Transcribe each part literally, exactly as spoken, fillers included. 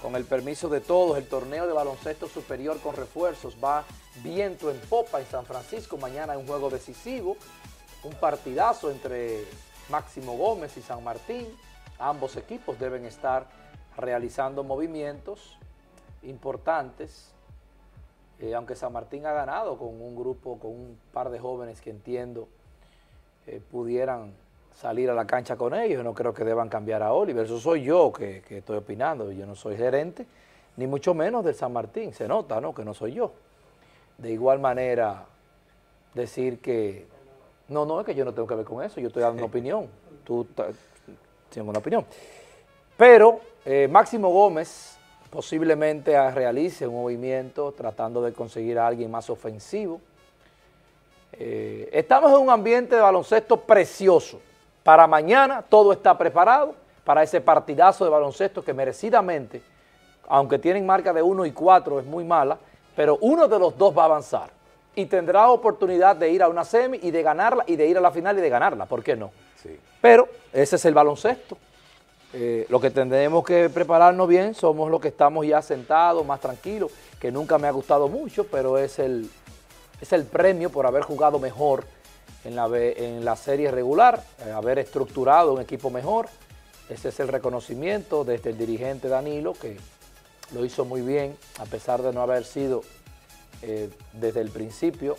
con el permiso de todos, el torneo de baloncesto superior con refuerzos va viento en popa en San Francisco. Mañana hay un juego decisivo, un partidazo entre Máximo Gómez y San Martín. Ambos equipos deben estar realizando movimientos importantes, eh, aunque San Martín ha ganado con un grupo, con un par de jóvenes que entiendo eh, pudieran salir a la cancha con ellos. No creo que deban cambiar a Oliver. Eso soy yo que, que estoy opinando. Yo no soy gerente, ni mucho menos del San Martín. Se nota, ¿no?, que no soy yo. De igual manera, decir que... No, no, es que yo no tengo que ver con eso. Yo estoy dando una opinión. Tú tienes una opinión. Pero eh, Máximo Gómez posiblemente realice un movimiento tratando de conseguir a alguien más ofensivo. Eh, estamos en un ambiente de baloncesto precioso. Para mañana todo está preparado para ese partidazo de baloncesto que merecidamente, aunque tienen marca de uno y cuatro, es muy mala, pero uno de los dos va a avanzar y tendrá oportunidad de ir a una semi y de ganarla y de ir a la final y de ganarla, ¿por qué no? Sí. Pero ese es el baloncesto. Eh, lo que tendremos que prepararnos bien somos los que estamos ya sentados, más tranquilos, que nunca me ha gustado mucho, pero es el, es el premio por haber jugado mejor en la, en la serie regular, eh, haber estructurado un equipo mejor. Ese es el reconocimiento desde el dirigente Danilo, que lo hizo muy bien, a pesar de no haber sido eh, desde el principio.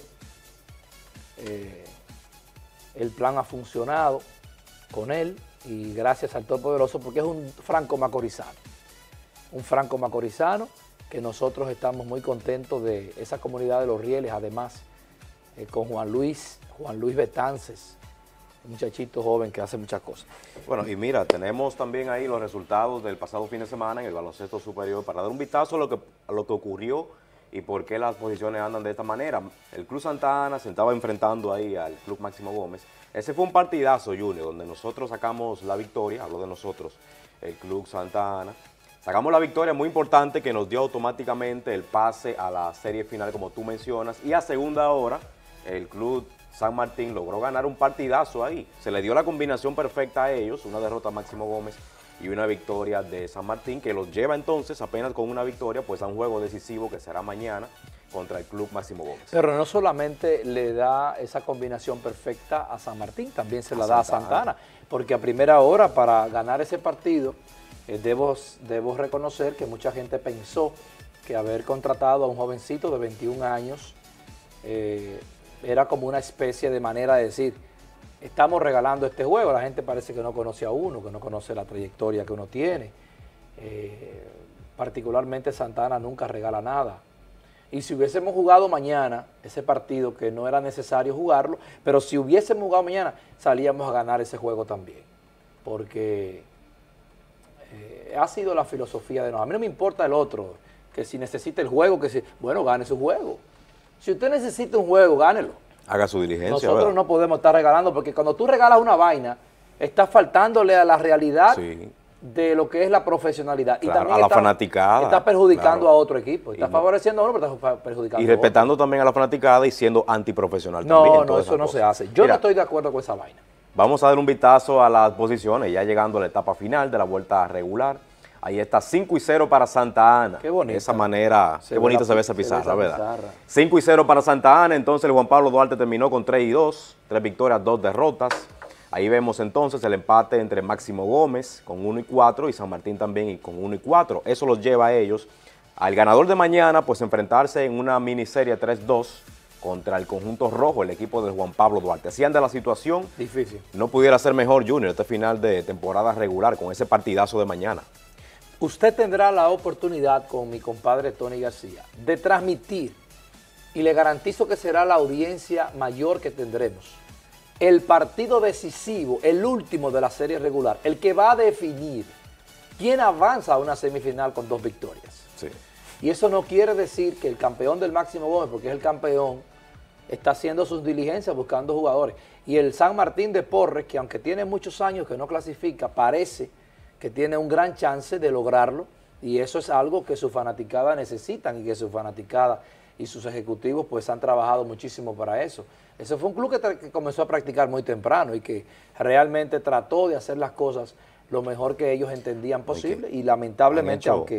Eh, el plan ha funcionado con él y gracias al Todopoderoso, porque es un franco macorizano, un franco macorizano que nosotros estamos muy contentos de esa comunidad de Los Rieles, además eh, con Juan Luis, Juan Luis Betances, un muchachito joven que hace muchas cosas. Bueno, y mira, tenemos también ahí los resultados del pasado fin de semana en el baloncesto superior para dar un vistazo a lo que, a lo que ocurrió y por qué las posiciones andan de esta manera. El Club Santa Ana se estaba enfrentando ahí al Club Máximo Gómez. Ese fue un partidazo, Junior, donde nosotros sacamos la victoria, hablo de nosotros, el Club Santa Ana. Sacamos la victoria muy importante que nos dio automáticamente el pase a la serie final, como tú mencionas, y a segunda hora el Club San Martín logró ganar un partidazo ahí. Se le dio la combinación perfecta a ellos, una derrota a Máximo Gómez y una victoria de San Martín, que los lleva entonces apenas con una victoria pues a un juego decisivo que será mañana contra el Club Máximo Gómez. Pero no solamente le da esa combinación perfecta a San Martín, también se la da a Santa Ana, porque a primera hora para ganar ese partido eh, debo, debo reconocer que mucha gente pensó que haber contratado a un jovencito de veintiún años eh, era como una especie de manera de decir, estamos regalando este juego. La gente parece que no conoce a uno, que no conoce la trayectoria que uno tiene. Eh, particularmente Santa Ana nunca regala nada. Y si hubiésemos jugado mañana ese partido, que no era necesario jugarlo, pero si hubiésemos jugado mañana, salíamos a ganar ese juego también. Porque eh, ha sido la filosofía de nosotros. A mí no me importa el otro, que si necesita el juego, que si, bueno, gane su juego. Si usted necesita un juego, gánelo. Haga su diligencia. Nosotros ¿verdad? No podemos estar regalando, porque cuando tú regalas una vaina, estás faltándole a la realidad sí. de lo que es la profesionalidad. Claro, y también a la está, fanaticada. Estás perjudicando claro. a otro equipo. Estás no, favoreciendo a uno, pero estás perjudicando y a otro. Y respetando también a la fanaticada y siendo antiprofesional no, también. No, no, eso no cosas. se hace. Yo Mira, no estoy de acuerdo con esa vaina. Vamos a dar un vistazo a las posiciones, ya llegando a la etapa final de la vuelta regular. Ahí está cinco y cero para Santa Ana. Qué bonita. De esa manera, se qué bonita se ve esa pizarra, se ve esa ¿verdad? Pizarra. cinco y cero para Santa Ana, entonces el Juan Pablo Duarte terminó con tres y dos, tres victorias, dos derrotas. Ahí vemos entonces el empate entre Máximo Gómez con uno y cuatro y San Martín también y con uno y cuatro. Eso los lleva a ellos al ganador de mañana, pues enfrentarse en una miniserie tres dos contra el conjunto rojo, el equipo de Juan Pablo Duarte. Así anda la situación. Difícil. No pudiera ser mejor, Junior, este final de temporada regular con ese partidazo de mañana. Usted tendrá la oportunidad con mi compadre Tony García de transmitir, y le garantizo que será la audiencia mayor que tendremos, el partido decisivo, el último de la serie regular, el que va a definir quién avanza a una semifinal con dos victorias. Sí. Y eso no quiere decir que el campeón del Máximo Gómez, porque es el campeón, está haciendo sus diligencias buscando jugadores. Y el San Martín de Porres, que aunque tiene muchos años que no clasifica, parece que tiene un gran chance de lograrlo, y eso es algo que su fanaticada necesitan y que su fanaticada y sus ejecutivos pues han trabajado muchísimo para eso. Ese fue un club que, que comenzó a practicar muy temprano y que realmente trató de hacer las cosas lo mejor que ellos entendían posible, y lamentablemente, aunque,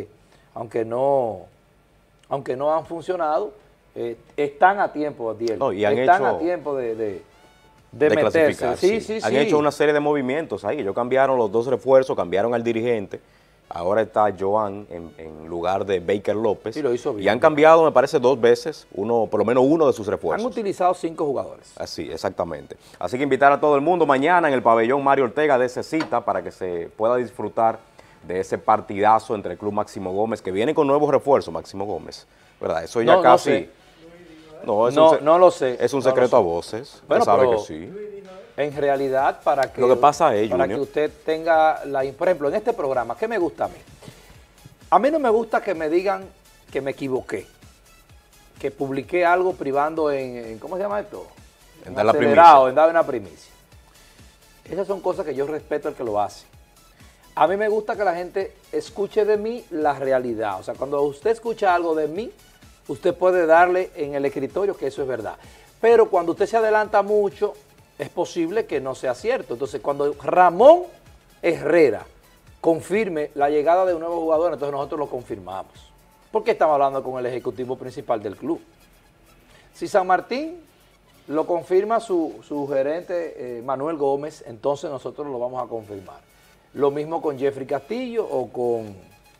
aunque no, aunque no han funcionado, eh, están a tiempo, Adiel, no, y han están hecho, a tiempo de, de, de, de meterse. clasificar. Sí, Sí. sí, Han sí. hecho una serie de movimientos ahí. Ellos cambiaron los dos refuerzos, cambiaron al dirigente. Ahora está Joan en, en lugar de Baker López. Sí, lo hizo bien. Y han cambiado, me parece, dos veces, uno, por lo menos uno de sus refuerzos. Han utilizado cinco jugadores. Así, exactamente. Así que invitar a todo el mundo mañana en el pabellón Mario Ortega de esa cita para que se pueda disfrutar de ese partidazo entre el Club Máximo Gómez, que viene con nuevos refuerzos, Máximo Gómez. ¿Verdad? Eso ya No, no casi... sé. No, es No, un, se- no lo sé. Es un no lo secreto sé. a voces. Bueno, Usted sabe pero- que sí. En realidad, para que, Lo que pasa es, para Junior. que usted tenga la... Por ejemplo, en este programa, ¿qué me gusta a mí? A mí no me gusta que me digan que me equivoqué, que publiqué algo privando en, en- ¿cómo se llama esto? En dar la acelerado, primicia. en dar una primicia. Esas son cosas que yo respeto al que lo hace. A mí me gusta que la gente escuche de mí la realidad. O sea, cuando usted escucha algo de mí, usted puede darle en el escritorio que eso es verdad. Pero cuando usted se adelanta mucho, es posible que no sea cierto. Entonces, cuando Ramón Herrera confirme la llegada de un nuevo jugador, entonces nosotros lo confirmamos. Porque estamos hablando con el ejecutivo principal del club. Si San Martín lo confirma su, su gerente eh, Manuel Gómez, entonces nosotros lo vamos a confirmar. Lo mismo con Jeffrey Castillo o con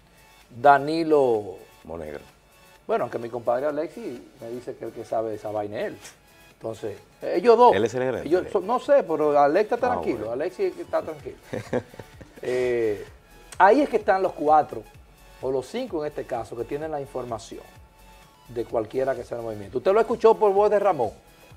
Danilo Monegro. Bueno, aunque mi compadre Alexis me dice que el que sabe de esa vaina es él. Entonces, ellos dos. Él es el gerente. ellos son- no sé, pero Alex está Ah, tranquilo. bueno. Alexis está tranquilo. Eh, ahí es que están los cuatro, o los cinco en este caso, que tienen la información de cualquiera que sea el movimiento. ¿Usted lo escuchó por voz de Ramón?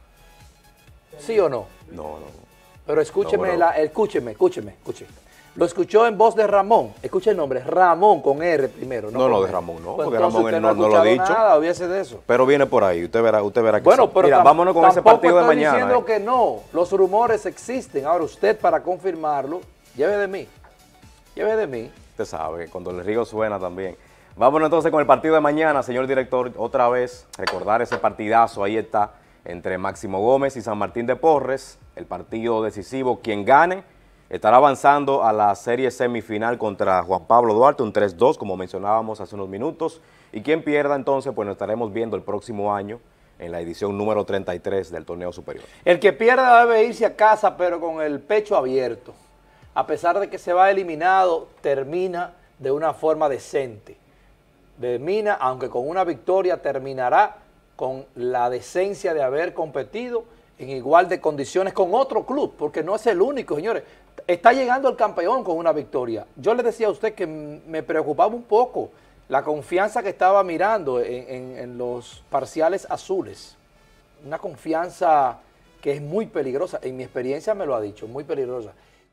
¿Sí o no? No, no. Pero escúcheme, No, bueno. la, escúcheme, escúcheme, escúcheme. Lo escuchó en voz de Ramón. Escuche el nombre, Ramón con R primero. No, con no, de R. Ramón no, Pues porque entonces Ramón usted él no- ha no lo ha escuchado dicho. nada, hubiese de eso. Pero viene por ahí, usted verá, usted verá que Bueno, sí. pero Mira, tam- vámonos con ese tampoco partido de estoy mañana. diciendo eh. que no, los rumores existen. Ahora usted, para confirmarlo, lleve de mí, lleve de mí. Usted sabe, cuando el río suena también. Vámonos entonces con el partido de mañana, señor director. Otra vez, recordar ese partidazo, ahí está, entre Máximo Gómez y San Martín de Porres. El partido decisivo, quien gane, estará avanzando a la serie semifinal contra Juan Pablo Duarte, un tres dos, como mencionábamos hace unos minutos. Y quien pierda entonces, pues nos estaremos viendo el próximo año en la edición número treinta y tres del torneo superior. El que pierda debe irse a casa, pero con el pecho abierto. A pesar de que se va eliminado, termina de una forma decente. Termina, aunque con una victoria, terminará con la decencia de haber competido en igual de condiciones con otro club, porque no es el único, señores. Está llegando el campeón con una victoria. Yo le decía a usted que me preocupaba un poco la confianza que estaba mirando en, en, en los parciales azules. Una confianza que es muy peligrosa, en mi experiencia me lo ha dicho, muy peligrosa.